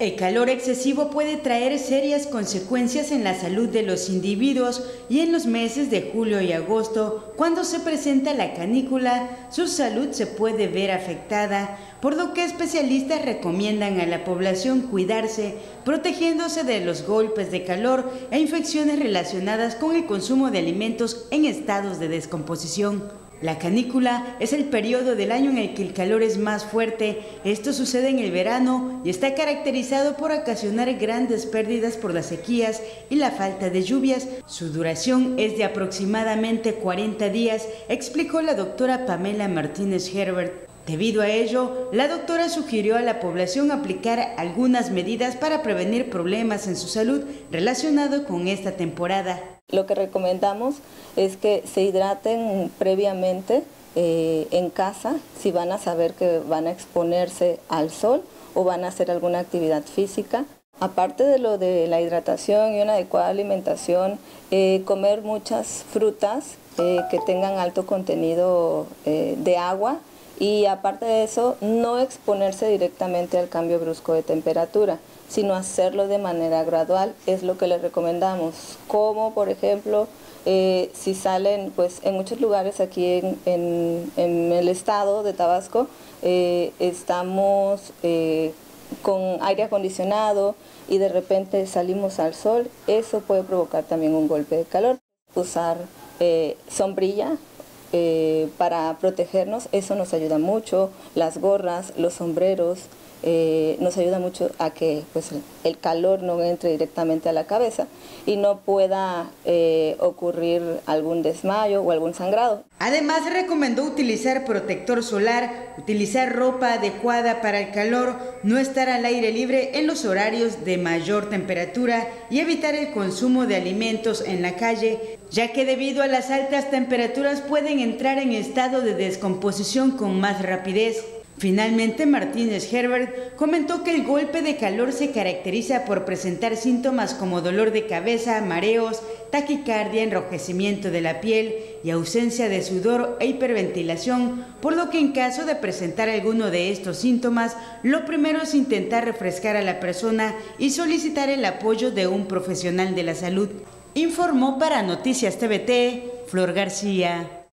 El calor excesivo puede traer serias consecuencias en la salud de los individuos y en los meses de julio y agosto, cuando se presenta la canícula, su salud se puede ver afectada, por lo que especialistas recomiendan a la población cuidarse, protegiéndose de los golpes de calor e infecciones relacionadas con el consumo de alimentos en estados de descomposición. La canícula es el periodo del año en el que el calor es más fuerte. Esto sucede en el verano y está caracterizado por ocasionar grandes pérdidas por las sequías y la falta de lluvias. Su duración es de aproximadamente 40 días, explicó la doctora Pamela Martínez Herbert. Debido a ello, la doctora sugirió a la población aplicar algunas medidas para prevenir problemas en su salud relacionados con esta temporada. Lo que recomendamos es que se hidraten previamente en casa, si van a saber que van a exponerse al sol o van a hacer alguna actividad física. Aparte de lo de la hidratación y una adecuada alimentación, comer muchas frutas que tengan alto contenido de agua. Y aparte de eso, no exponerse directamente al cambio brusco de temperatura, sino hacerlo de manera gradual, es lo que les recomendamos. Como por ejemplo, si salen, pues en muchos lugares aquí en el estado de Tabasco, estamos con aire acondicionado y de repente salimos al sol, eso puede provocar también un golpe de calor. Usar sombrilla para protegernos, eso nos ayuda mucho, las gorras, los sombreros, nos ayuda mucho a que pues, el calor no entre directamente a la cabeza y no pueda ocurrir algún desmayo o algún sangrado. Además, recomendó utilizar protector solar, utilizar ropa adecuada para el calor, no estar al aire libre en los horarios de mayor temperatura y evitar el consumo de alimentos en la calle, ya que debido a las altas temperaturas pueden entrar en estado de descomposición con más rapidez. Finalmente, Martínez Herbert comentó que el golpe de calor se caracteriza por presentar síntomas como dolor de cabeza, mareos, taquicardia, enrojecimiento de la piel y ausencia de sudor e hiperventilación, por lo que en caso de presentar alguno de estos síntomas, lo primero es intentar refrescar a la persona y solicitar el apoyo de un profesional de la salud. Informó para Noticias TVT, Flor García.